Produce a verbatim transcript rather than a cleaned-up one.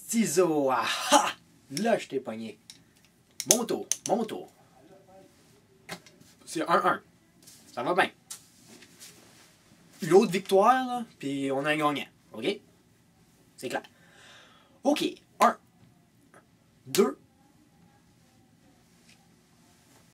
ciseaux. Ah ha! Là, je t'ai pogné. Mon tour, mon tour. C'est un un. Ça va bien. L'autre victoire, là, puis on a un gagnant. OK? C'est clair. OK. un, deux,